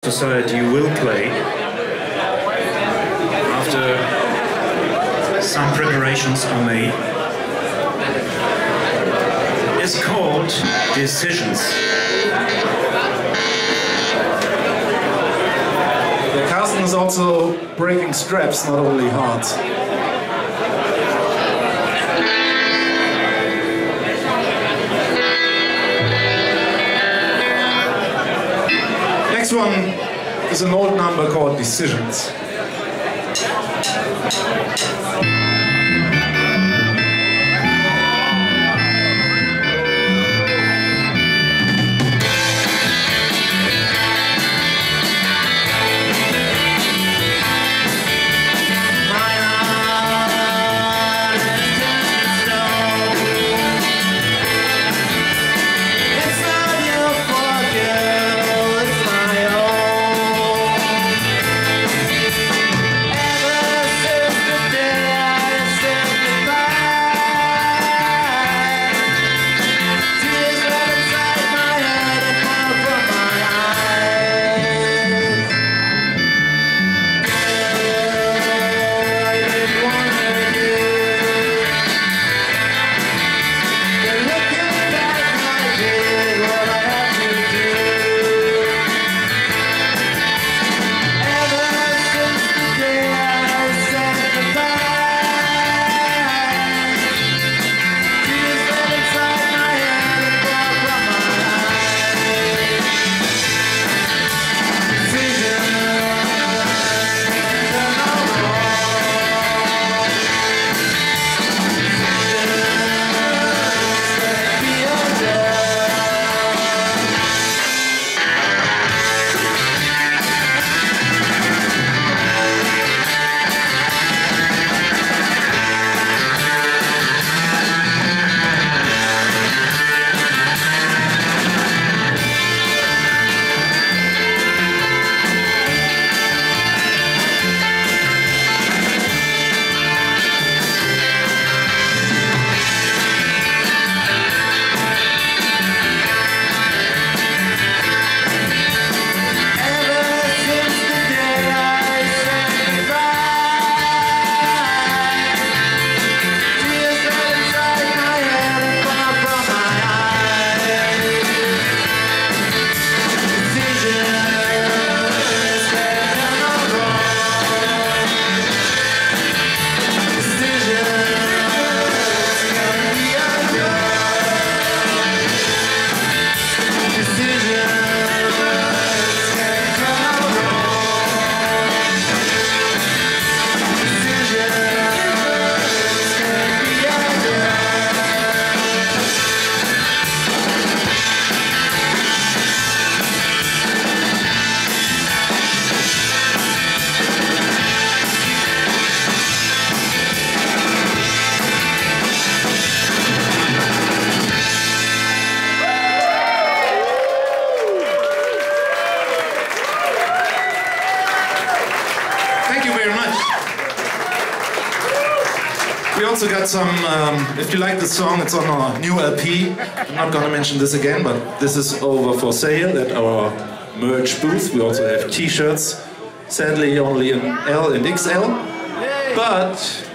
Society will play after some preparations are made is called Decisions. Yeah, Carsten is also breaking straps, not only hearts. Next one is an old number called Decisions. We also got some, if you like the song, it's on our new LP. I'm not gonna mention this again, but this is over for sale at our merch booth. We also have t-shirts, sadly only in L and XL. But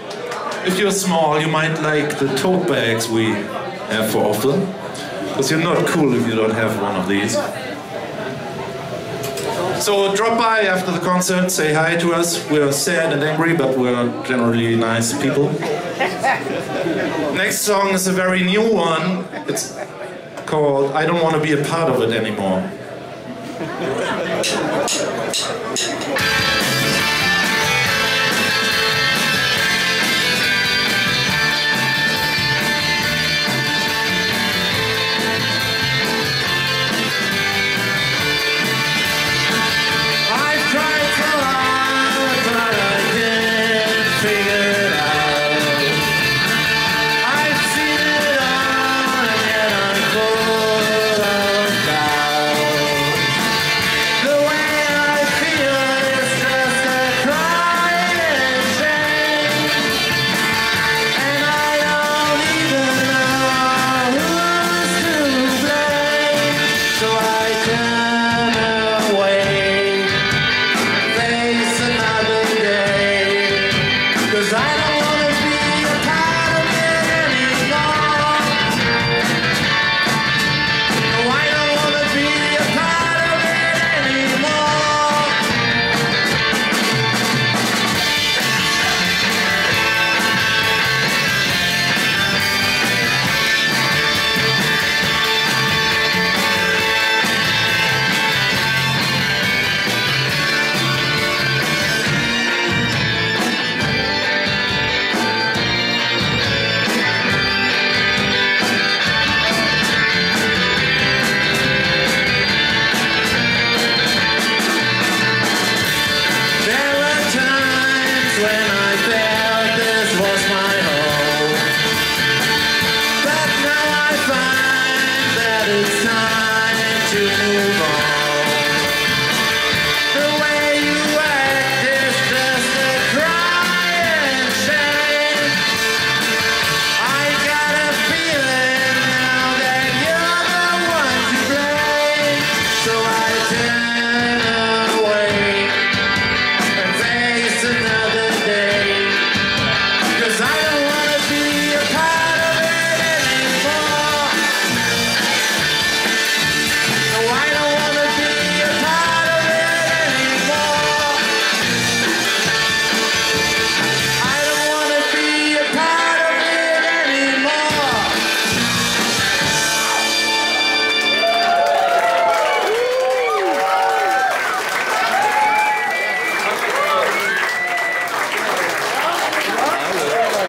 if you're small, you might like the tote bags we have for offer. Because you're not cool if you don't have one of these. So drop by after the concert, say hi to us. We're sad and angry, but we're generally nice people. Next song is a very new one. It's called I Don't Want to Be a Part of It Anymore.